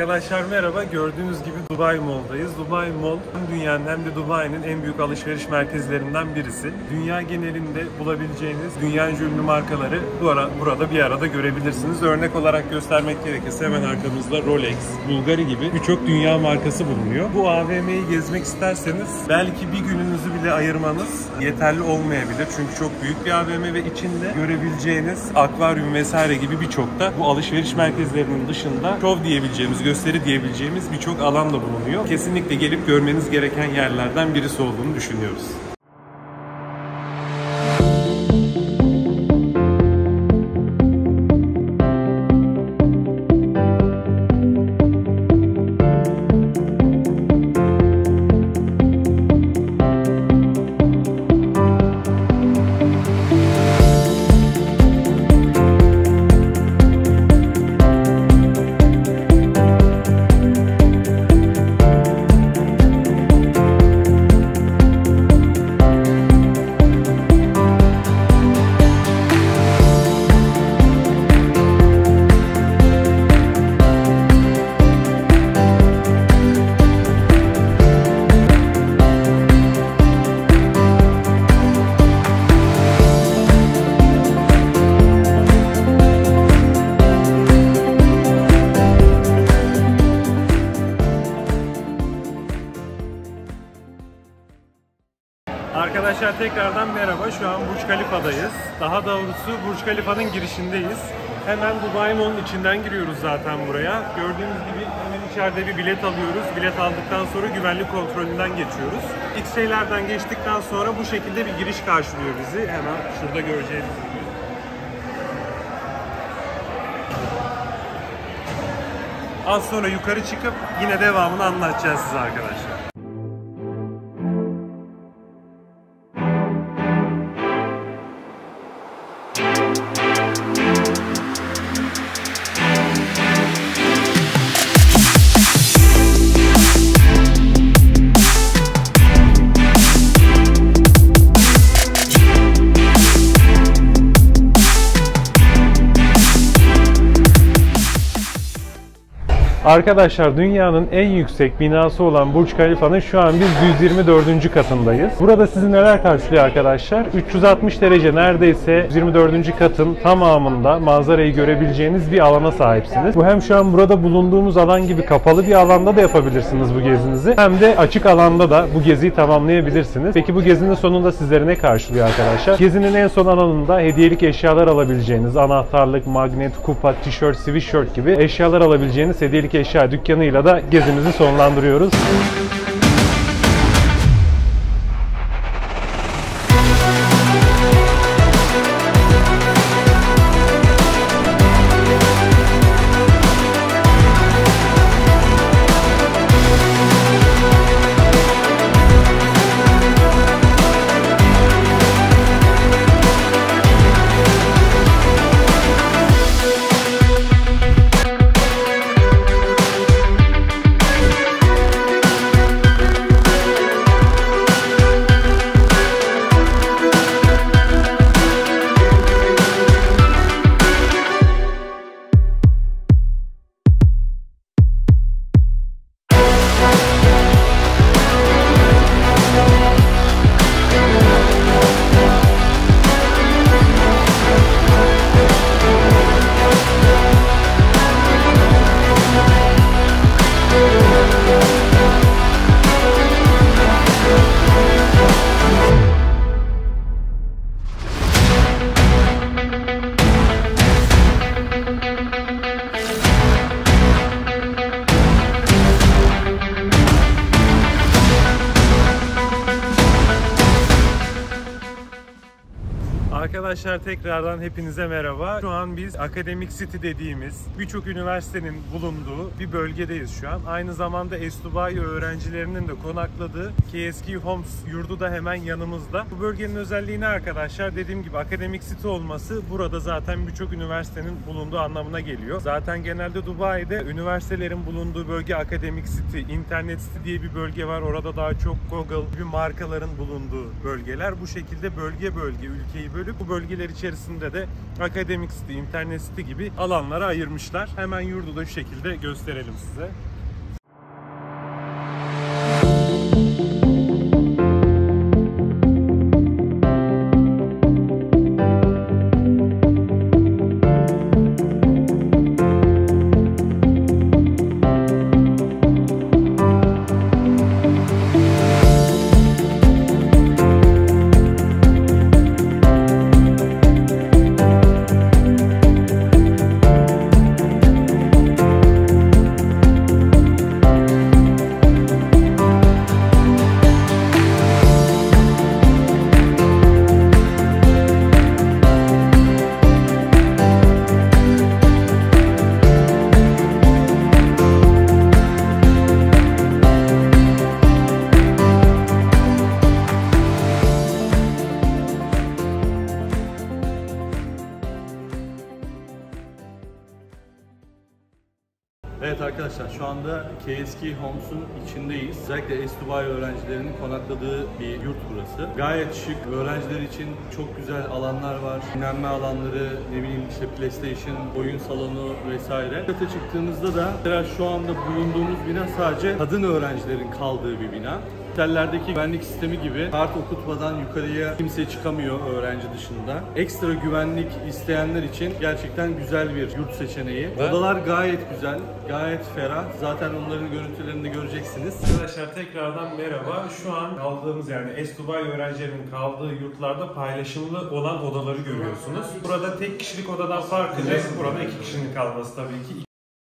Arkadaşlar merhaba. Gördüğünüz gibi Dubai Mall'dayız. Dubai Mall hem dünyanın hem de Dubai'nin en büyük alışveriş merkezlerinden birisi. Dünya genelinde bulabileceğiniz dünyaca ünlü markaları burada bir arada görebilirsiniz. Örnek olarak göstermek gerekirse hemen arkamızda Rolex, Bulgari gibi birçok dünya markası bulunuyor. Bu AVM'yi gezmek isterseniz belki bir gününüzü bile ayırmanız yeterli olmayabilir. Çünkü çok büyük bir AVM ve içinde görebileceğiniz akvaryum vesaire gibi birçok da bu alışveriş merkezlerinin dışında şov diyebileceğimiz, gösteri diyebileceğimiz birçok alan da bulunuyor. Kesinlikle gelip görmeniz gereken yerlerden birisi olduğunu düşünüyoruz. Arkadaşlar tekrardan merhaba. Şu an Burj Khalifa'dayız. Daha doğrusu Burj Khalifa'nın girişindeyiz. Hemen Dubai Mall'un içinden giriyoruz zaten buraya. Gördüğünüz gibi hemen içeride bir bilet alıyoruz. Bilet aldıktan sonra güvenlik kontrolünden geçiyoruz. X-ray'lerden geçtikten sonra bu şekilde bir giriş karşılıyor bizi. Hemen şurada göreceğiniz gibi. Az sonra yukarı çıkıp yine devamını anlatacağız size arkadaşlar. Arkadaşlar dünyanın en yüksek binası olan Burj Khalifa'nın şu an biz 124. katındayız. Burada sizi neler karşılıyor arkadaşlar? 360 derece neredeyse 124. katın tamamında manzarayı görebileceğiniz bir alana sahipsiniz. Bu hem şu an burada bulunduğumuz alan gibi kapalı bir alanda da yapabilirsiniz bu gezinizi. Hem de açık alanda da bu geziyi tamamlayabilirsiniz. Peki bu gezinin sonunda sizleri ne karşılıyor arkadaşlar? Gezinin en son alanında hediyelik eşyalar alabileceğiniz, anahtarlık, magnet, kupa, tişört, sweatshirt gibi eşyalar alabileceğiniz hediyelik eşya dükkanıyla da gezimizi sonlandırıyoruz. Arkadaşlar tekrardan hepinize merhaba. Şu an biz Academic City dediğimiz birçok üniversitenin bulunduğu bir bölgedeyiz şu an. Aynı zamanda S-Dubai öğrencilerinin de konakladığı KSK Homes yurdu da hemen yanımızda. Bu bölgenin özelliği ne arkadaşlar? Dediğim gibi Academic City olması burada zaten birçok üniversitenin bulunduğu anlamına geliyor. Zaten genelde Dubai'de üniversitelerin bulunduğu bölge Academic City, Internet City diye bir bölge var. Orada daha çok Google gibi markaların bulunduğu bölgeler. Bu şekilde bölge bölge ülkeyi bölüp bu bölgeler içerisinde de Academic City, Internet City gibi alanlara ayırmışlar. Hemen yurdu da şu şekilde gösterelim size. Evet arkadaşlar, şu anda KSK Homes'un içindeyiz. Özellikle S-Dubai öğrencilerinin konakladığı bir yurt burası. Gayet şık, öğrenciler için çok güzel alanlar var. Dinlenme alanları, ne bileyim işte PlayStation, oyun salonu vesaire. Kata çıktığınızda da mesela şu anda bulunduğumuz bina sadece kadın öğrencilerin kaldığı bir bina. Otellerdeki güvenlik sistemi gibi kart okutmadan yukarıya kimse çıkamıyor öğrenci dışında. Ekstra güvenlik isteyenler için gerçekten güzel bir yurt seçeneği. Odalar gayet güzel, gayet ferah. Zaten onların görüntülerini de göreceksiniz. Arkadaşlar tekrardan merhaba. Şu an kaldığımız yani S-Dubai öğrencilerinin kaldığı yurtlarda paylaşımlı olan odaları görüyorsunuz. Burada tek kişilik odadan farkı ne? Burada 2 kişinin kalması tabii ki.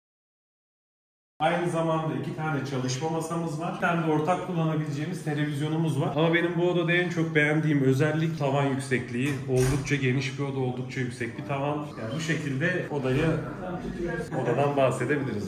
Aynı zamanda 2 tane çalışma masamız var. Bir tane de ortak kullanabileceğimiz televizyonumuz var. Ama benim bu odada en çok beğendiğim özellik tavan yüksekliği. Oldukça geniş bir oda, oldukça yüksek bir tavan. Yani bu şekilde odadan bahsedebiliriz.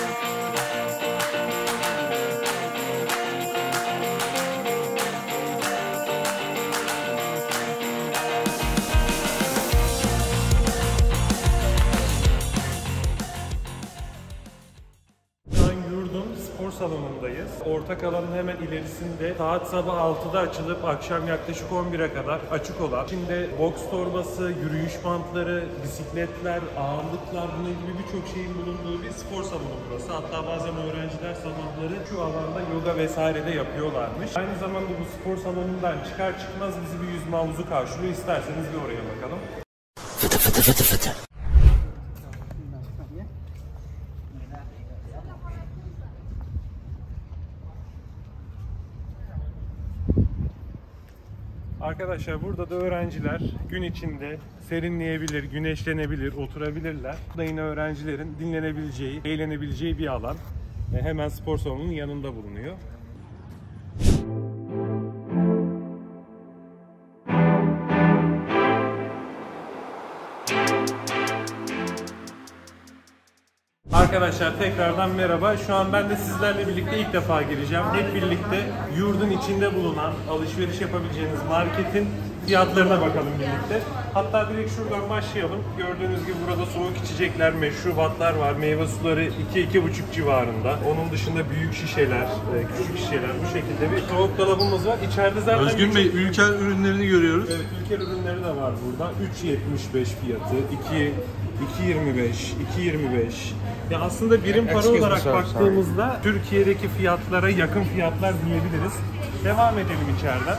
Salonundayız. Ortak alanın hemen ilerisinde saat sabah 6'da açılıp akşam yaklaşık 11'e kadar açık olan, içinde boks torbası, yürüyüş bantları, bisikletler, ağırlıklar, bunun gibi birçok şeyin bulunduğu bir spor salonu burası. Hatta bazen öğrenciler sabahları şu alanda yoga vesaire de yapıyorlarmış. Aynı zamanda bu spor salonundan çıkar çıkmaz bizi bir yüzme havuzu karşılıyor. İsterseniz bir oraya bakalım. Fıtı fıtı fıtı fıtı. Arkadaşlar burada da öğrenciler gün içinde serinleyebilir, güneşlenebilir, oturabilirler. Burada yine öğrencilerin dinlenebileceği, eğlenebileceği bir alan. Hemen spor salonunun yanında bulunuyor. Arkadaşlar tekrardan merhaba. Şu an ben de sizlerle birlikte ilk defa gireceğim. Hep birlikte yurdun içinde bulunan alışveriş yapabileceğiniz marketin fiyatlarına bakalım birlikte. Hatta direkt şuradan başlayalım. Gördüğünüz gibi burada soğuk içecekler, meşrubatlar var. Meyve suları 2-2,5 civarında. Onun dışında büyük şişeler, küçük şişeler, bu şekilde bir soğuk dolabımız var. İçeride zaten Özgün Bey, ülker ürünlerini görüyoruz. Evet, ülker ürünleri de var burada. 3.75 fiyatı, 2.25, 2.25. Ya aslında birim para olarak baktığımızda Türkiye'deki fiyatlara yakın fiyatlar diyebiliriz. Devam edelim içeriden.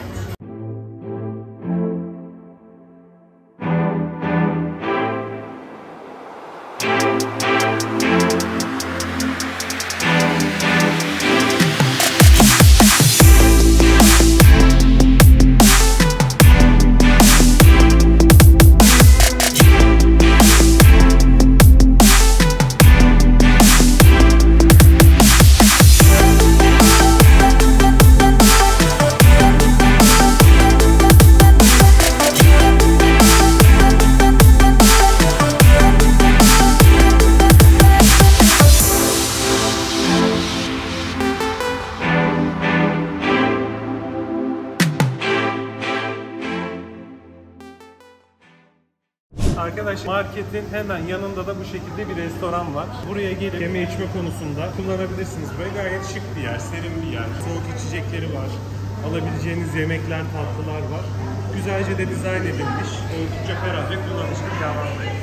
Arkadaş, marketin hemen yanında da bu şekilde bir restoran var. Buraya gelip yeme içme konusunda kullanabilirsiniz. Böyle gayet şık bir yer, serin bir yer. Soğuk içecekleri var. alabileceğiniz yemekler, tatlılar var. Güzelce de dizayn edilmiş. Oldukça ferah ve kullanışlı bir alandayız.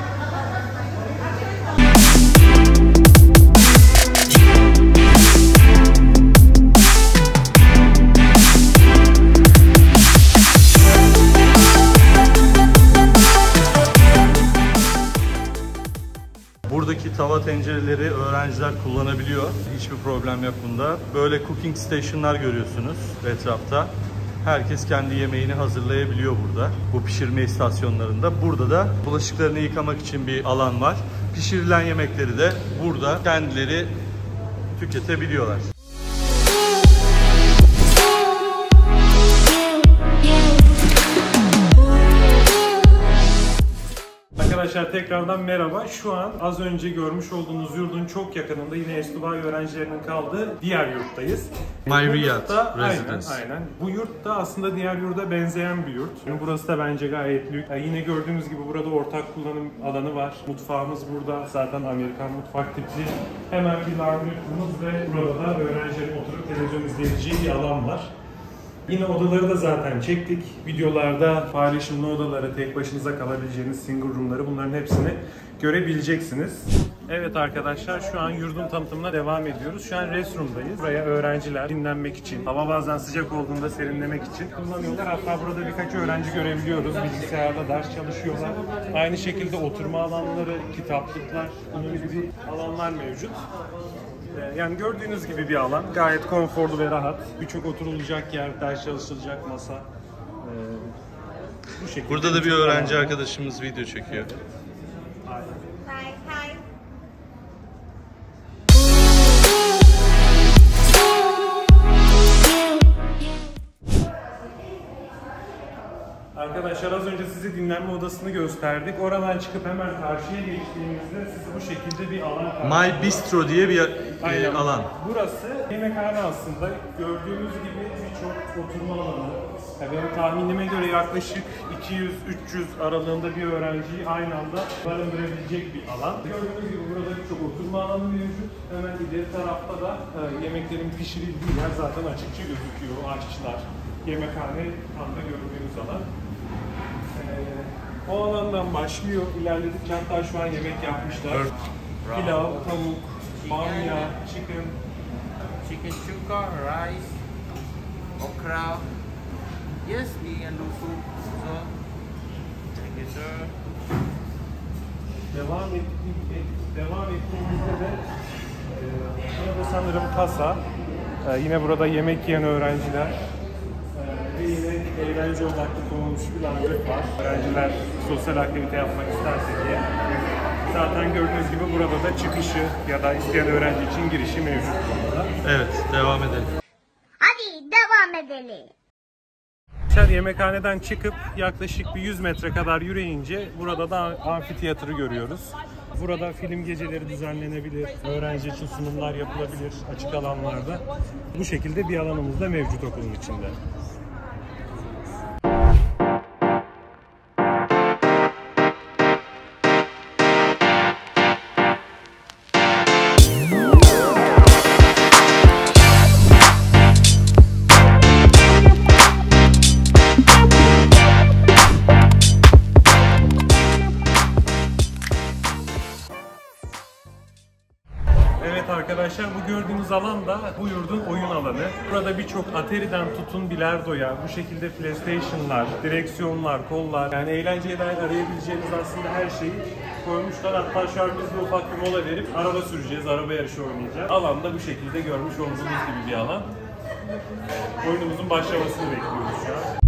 Buradaki tava tencereleri öğrenciler kullanabiliyor. Hiçbir problem yok bunda. Böyle cooking station'lar görüyorsunuz etrafta. Herkes kendi yemeğini hazırlayabiliyor burada. Bu pişirme istasyonlarında. Burada da bulaşıklarını yıkamak için bir alan var. Pişirilen yemekleri de burada kendileri tüketebiliyorlar. Arkadaşlar tekrardan merhaba. Şu an az önce görmüş olduğunuz yurdun çok yakınında yine S2Y öğrencilerinin kaldığı diğer yurttayız. My Riyadh Residence. Aynen. Bu yurt da aslında diğer yurda benzeyen bir yurt. Yani burası da bence gayet büyük. Yine gördüğünüz gibi burada ortak kullanım alanı var. Mutfağımız burada. Zaten Amerikan mutfak tipli. Hemen bir lavabomuz ve burada da öğrencilerin oturup televizyon izleyeceği bir alan var. Yine odaları da zaten çektik. Videolarda paylaşımlı odaları, tek başınıza kalabileceğiniz single room'ları, bunların hepsini görebileceksiniz. Evet arkadaşlar, şu an yurdun tanıtımına devam ediyoruz. Şu an restroom'dayız. Buraya öğrenciler dinlenmek için, hava bazen sıcak olduğunda serinlemek için kullanıyorlar. Hatta burada birkaç öğrenci görebiliyoruz. Bilgisayarda ders çalışıyorlar. Aynı şekilde oturma alanları, kitaplıklar, bunun gibi alanlar mevcut. Yani gördüğünüz gibi bir alan. Gayet konforlu ve rahat. Birçok oturulacak yer, ders çalışılacak masa. Bu şekilde. Burada da bir öğrenci arkadaşımız video çekiyor. Arkadaşlar az önce size dinlenme odasını gösterdik. Oradan çıkıp hemen karşıya geçtiğimizde sizi bu şekilde bir alan karşılıyor. My Bistro diye bir alan. Burası yemekhane aslında. Gördüğünüz gibi birçok oturma alanı. Yani benim tahminime göre yaklaşık 200-300 aralığında bir öğrenciyi aynı anda barındırabilecek bir alan. Gördüğünüz gibi burada birçok oturma alanı mevcut. Hemen ileri tarafta da yemeklerin pişirildiği yer zaten açıkça gözüküyor. Aşçılar, yemekhane tam da gördüğünüz alan. O alandan başlıyor. İlerledikçe hatta şu an yemek yapmışlar. Pilav, tavuk, bamya, chicken chuka, rice, okra. Yes, we can do soup. So, thank you, sir. Devam ettiğimizde de burada sanırım kasa. Yine burada yemek yiyen öğrenciler ve yine eğlence odaklı konulmuş bir landrep var. Öğrenciler sosyal aktivite yapmak isterse diye. Zaten gördüğünüz gibi burada da çıkışı ya da isteyen öğrenci için girişi mevcut burada. Evet, devam edelim. Hadi devam edelim. Yemekhaneden çıkıp yaklaşık bir 100 metre kadar yürüyünce burada da amfiteyatro görüyoruz. Burada film geceleri düzenlenebilir, öğrenci için sunumlar yapılabilir açık alanlarda. Bu şekilde bir alanımız da mevcut okulun içinde. Arkadaşlar bu gördüğünüz alan da bu yurdun oyun alanı. Burada birçok Atari'den tutun bilardoya, bu şekilde PlayStation'lar, direksiyonlar, kollar, yani eğlenceye dair arayabileceğiniz aslında her şeyi koymuşlar. Hatta şu an biz de ufak bir mola verip araba süreceğiz, araba yarışı oynayacağız. Alanda bu şekilde görmüş olduğunuz gibi bir alan. Oyunumuzun başlamasını bekliyoruz şu an.